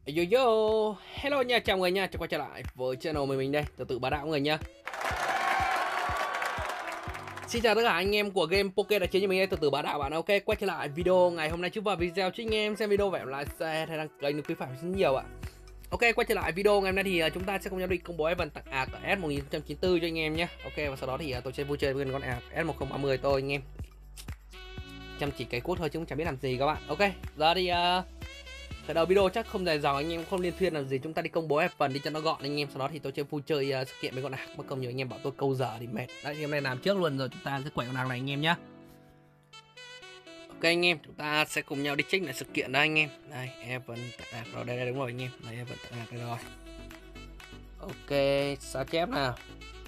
Yo yo, hello nha, chào người nha, chào quay trở lại với channel mình đây, từ từ bá đạo người nha. Xin chào tất cả anh em của game Poker đã chiến như mình đây, từ từ bá đạo bạn. Ok, quay trở lại video ngày hôm nay. Trước vào video cho anh em xem video phải like, share hay đăng kênh quý phạm rất nhiều ạ. Ok, quay trở lại video ngày hôm nay thì chúng ta sẽ cùng nhau đi công bố event tặng ạc ở S1094 cho anh em nhé. Ok, và sau đó thì tôi sẽ vui chơi với con ạc S1030 tôi anh em. Chăm chỉ cái cốt thôi chứ cũng chẳng biết làm gì các bạn. Ok, giờ thì khởi đầu video chắc không dài dòng, anh em không liên thuyên làm gì, chúng ta đi công bố event đi cho nó gọn anh em. Sau đó thì tôi chơi vui chơi sự kiện với con ạc, mất công nhiều anh em bảo tôi câu giờ thì mệt. Đấy, hôm nay làm trước luôn rồi chúng ta sẽ quậy con ạc này anh em nhá. Ok anh em, chúng ta sẽ cùng nhau đi check lại sự kiện đây anh em. Đây, event tặng ạc rồi, đây đúng rồi anh em. Đây, event tặng ạc đây rồi. Ok, sao chép nào.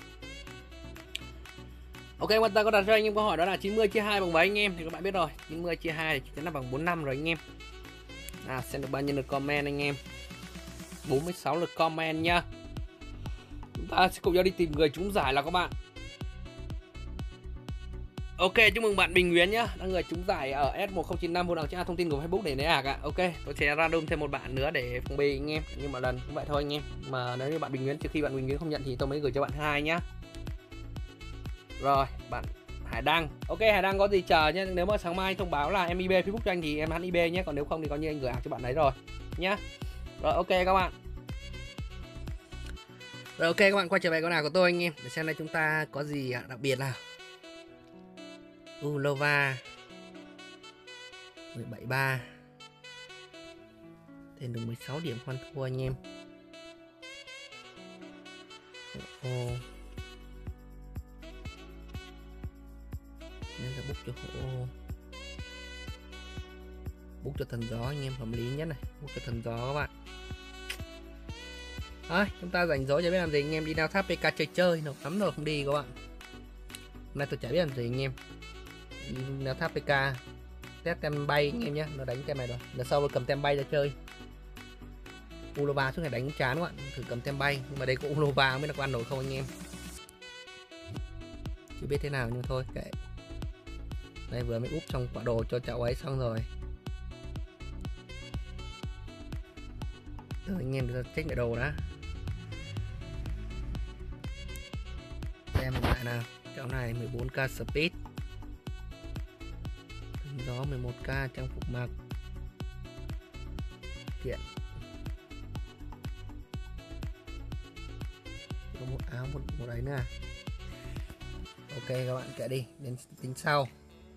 Ok, chúng ta có đặt cho anh em câu hỏi đó là 90 chia 2 bằng mấy anh em, thì các bạn biết rồi, 90 chia 2 thì chắc chắn là bằng 45 rồi anh em. Xem được bao nhiêu lượt comment anh em. 46 lượt comment nhá. Chúng ta sẽ cùng nhau đi tìm người trúng giải là các bạn. Ok, chúc mừng bạn Bình Nguyễn nhá, là người trúng giải ở S1095. Vô đằng trên thông tin của Facebook để lấy ạc ạ. Ok, tôi sẽ random thêm một bạn nữa để phòng bì anh em. Nhưng mà lần cũng vậy thôi anh em. Mà nếu như bạn Bình Nguyễn, trừ khi bạn Bình Nguyễn không nhận thì tôi mới gửi cho bạn hai nhá. Rồi, bạn Hải Đăng. Ok, Hải Đăng có gì chờ nhé. Nếu mà sáng mai thông báo là em IB Facebook cho anh thì em hắn IB nhé. Còn nếu không thì coi như anh gửi ạc cho bạn đấy rồi nhá. Rồi ok các bạn. Rồi ok các bạn, quay trở về con nào của tôi anh em. Để xem đây chúng ta có gì đặc biệt nào. Ulova 173. Thêm được 16 điểm khoan thua anh em. Ô. Nên là book cho hộ. Book cho thần gió anh em, hợp lý nhất này. Book cho thần gió các bạn. Thôi, chúng ta rảnh rỗi chả biết làm gì anh em, đi nào tháp PK chơi nộp lắm rồi không đi các bạn. Hôm nay tôi chả biết làm gì anh em. Đi nào tháp PK test tem bay anh em nhé, nó đánh tem này rồi. Lần sau tôi cầm tem bay ra chơi. Ulova suốt ngày đánh chán các bạn, thử cầm tem bay, nhưng mà đây có Ulova không biết là có ăn nổi không anh em. Chưa biết thế nào nhưng thôi kệ. Đây vừa mới úp trong quả đồ cho cháu ấy xong rồi. Rồi anh em check lại đồ đã. Xem lại nào. Cháu này 14k speed, thần gió 11k trang phục mặc kiện, có một áo một ấy nữa. Ok các bạn kệ đi, đến tính sau.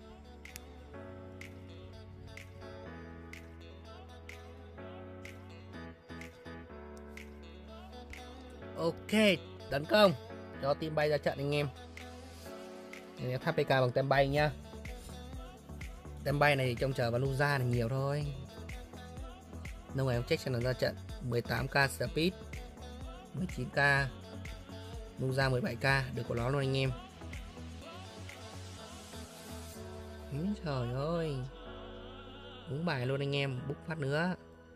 Ok, tấn công cho team bay ra trận anh em. Tháp PK bằng tem bay nhá. Tem bay này thì trông chờ vào Luza là nhiều thôi. Lúc này em check xem là ra trận. 18k speed, 19k Luza, 17k được của nó luôn anh em. Trời ơi, đúng bài luôn anh em. Book phát nữa.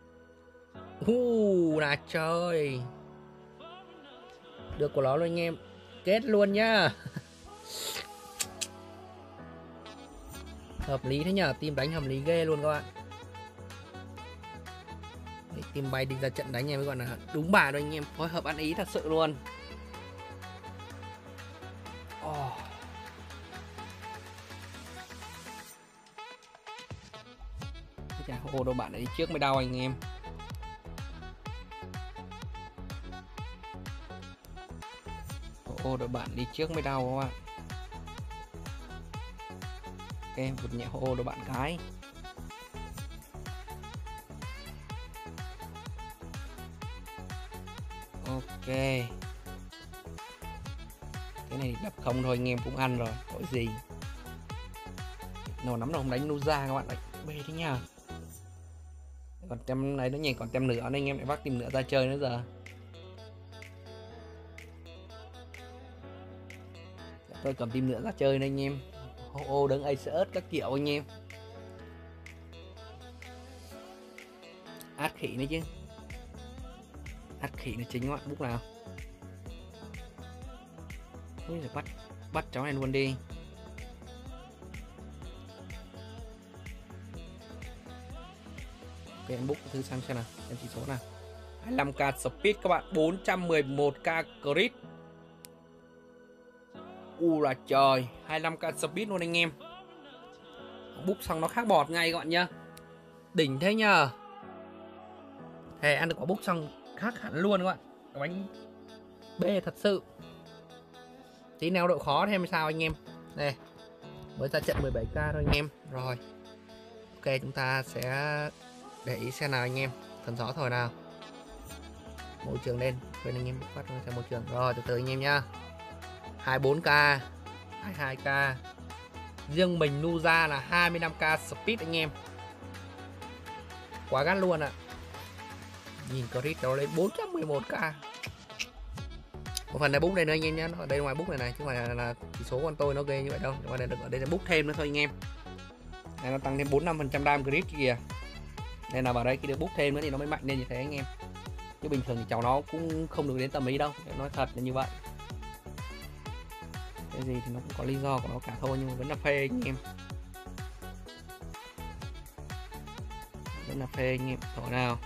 Là trời, được của nó luôn anh em. Kết luôn nhá. Hợp lý thế nhờ, team đánh hợp lý ghê luôn các bạn. Đấy, team bay đi ra trận đánh em mới gọi là đúng bài thôi anh em, phối hợp ăn ý thật sự luôn. Chả ô đâu bạn ấy trước mới đau anh em. Ô đội bạn đi trước mới đau các bạn. Ok, vượt nhẹ ô đội bạn cái. Ok, cái này đập không thôi anh em cũng ăn rồi, tội gì. Nó nắm nó không đánh Nuza các bạn đấy, bê thế nha. Còn tem này nó nhảy, còn tem nữa nên anh em lại vác tìm nữa ra chơi nữa giờ. Tôi cầm tim nữa ra chơi đây anh em. Ô đứng Ace ớt các kiểu anh em. Át khỉ nữa chứ. Át khỉ là chính các bạn, bút nào. Ui giời, bắt cháu này luôn đi. Ok, em book thứ xem nào, em chỉ số nào. 25k speed các bạn, 411k crit. Là trời, 25k speed luôn anh em. Búp xong nó khác bọt ngay các bạn nhá. Đỉnh thế nhờ. Thề ăn được quả búp xong khác hẳn luôn các bạn. Cái bánh bê thật sự. Tí neo độ khó thêm sao anh em. Đây, mới ra trận 17k thôi anh em. Rồi, ok, chúng ta sẽ để ý xem nào anh em. Thần gió thổi nào. Môi trường lên, quên anh em bắt xem môi trường. Rồi, từ từ anh em nhá. 24k, 22k. Riêng mình Nuza là 25k speed anh em. Quá gắt luôn ạ. Nhìn crit nó lên 411k. Một phần này bút đây nữa anh em nhé. Ở đây ngoài bút này này, chứ không phải là chỉ số con tôi nó ghê như vậy đâu. Nhưng mà ở đây là bút thêm nữa thôi anh em. Này nó tăng thêm 45% đam crit kìa. Nên là vào đây khi được bút thêm nữa thì nó mới mạnh lên như thế anh em. Chứ bình thường thì cháu nó cũng không được đến tầm ý đâu. Nói thật là như vậy. Cái gì thì nó cũng có lý do của nó cả thôi, nhưng mà vẫn là phê anh em. Vẫn là phê anh em. Thổi nào.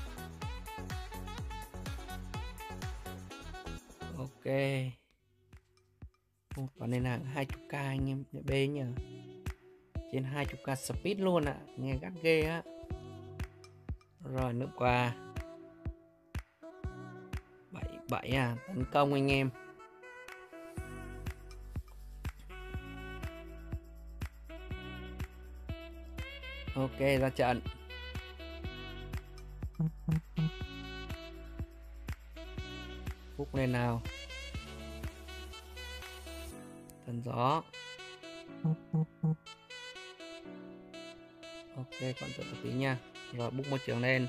Ok. Còn này là 20k anh em, B nhờ. Trên 20k speed luôn ạ, nghe gắt ghê á. Rồi nữa qua 77 à, tấn công anh em. Ok, ra trận. Phúc lên nào. Thần gió. Ok, còn tự tí nha. Rồi bút môi trường lên.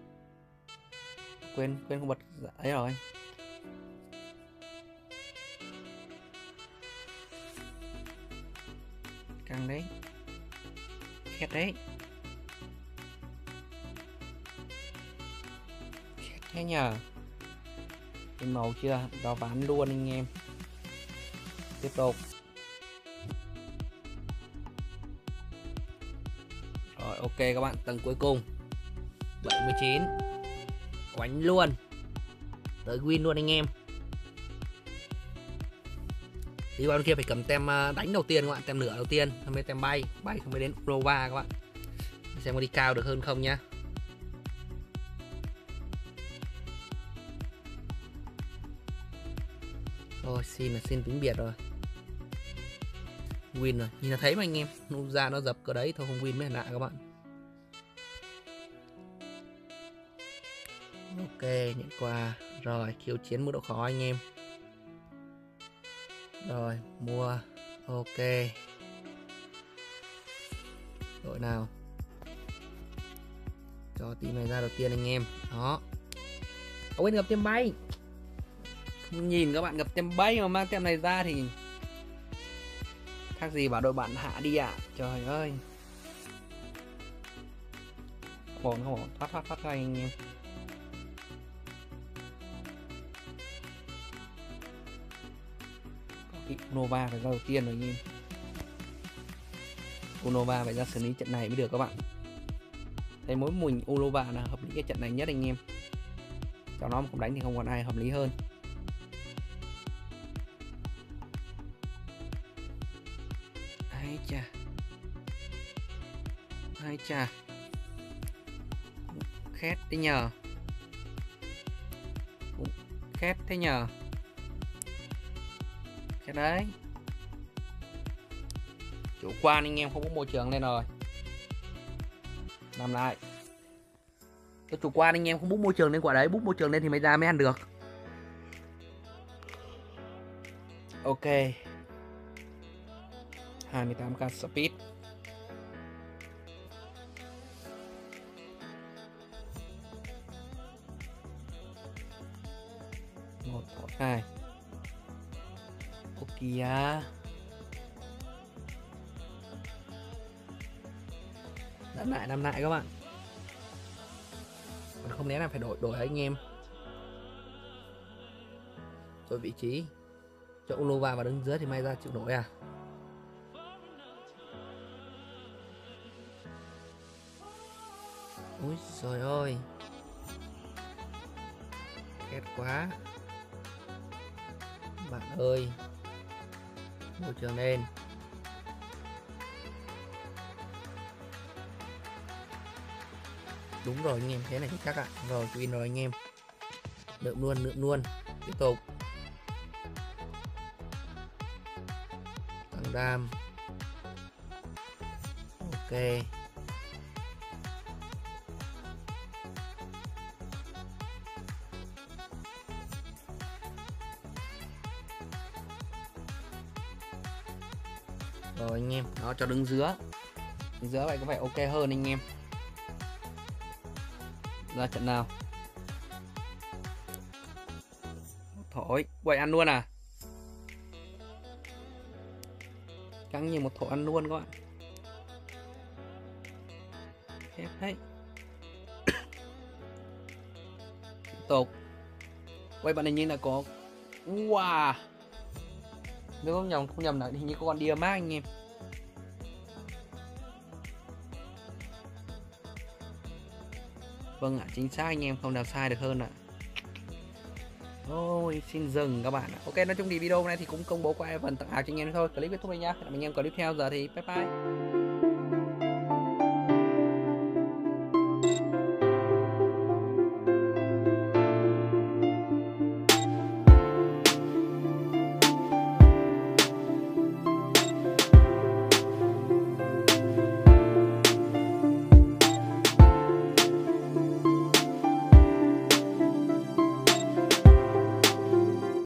Quên không bật ấy rồi. Căng đấy. Khét đấy. Khét thế nhờ. Cái màu chưa? Đo ván luôn anh em. Tiếp tục. Rồi ok các bạn, tầng cuối cùng 79. Quánh luôn. Tới win luôn anh em. Đi qua bên kia phải cầm tem đánh đầu tiên các bạn, tem lửa đầu tiên, không biết tem bay không mới đến Nova các bạn. Xem có đi cao được hơn không nhá. Rồi xin tiếng Việt rồi. Win rồi, nhìn là thấy mà anh em. Nova nó dập cỡ đấy thôi, không win mới lạ các bạn. Ok, nhận quà. Rồi, khiêu chiến mức độ khó anh em. Rồi, mua. Ok. Đội nào. Cho team này ra đầu tiên anh em. Đó. Quên gặp tem bay. Không nhìn các bạn, gặp tem bay mà mang tem này ra thì khác gì bảo đội bạn hạ đi ạ. Trời ơi. Không ổn. Thoát ra anh em. Nova phải ra đầu tiên rồi anh em. Unova phải ra xử lý trận này mới được các bạn. Thấy mỗi mình Unova là hợp lý cái trận này nhất anh em. Cho nó không đánh thì không còn ai hợp lý hơn. Ai chà. Khét thế nhờ. Cũng khét thế nhờ. Cái đấy. Chủ quan anh em, không có môi trường lên rồi. Làm lại. Cái chủ quan anh em không bút môi trường lên quả đấy, bút môi trường lên thì mới ra mới ăn được. Ok. 28k speed. Một, hai. Ok kìa. Làm lại các bạn. Còn không lẽ là phải đổi anh em. Đổi vị trí. Cho Unova và đứng dưới thì may ra chịu nổi à. Úi trời ơi. ghét quá bạn ơi. Môi trường lên. Đúng rồi anh em, thế này thì chắc ạ. Rồi win rồi anh em. Lượm luôn. Tiếp tục. Tăng đam. Ok. Rồi anh em, nó cho đứng giữa. Đứng giữa vậy có vẻ ok hơn anh em. Ra trận nào. Thổi, vậy ăn luôn à? Căng như một thổi ăn luôn các bạn. Phép đấy. Tiếp tục. Quay bạn này như là có. Wow. Nếu không nhầm là hình như có con Diamond anh em. Vâng ạ, chính xác anh em, không nào sai được hơn ạ. Ôi, xin dừng các bạn ạ. Ok, nói chung thì video này thì cũng công bố qua phần tặng áo cho anh em thôi. Clip kết thúc đây nhá. Hẹn gặp anh em clip tiếp theo, giờ thì bye bye.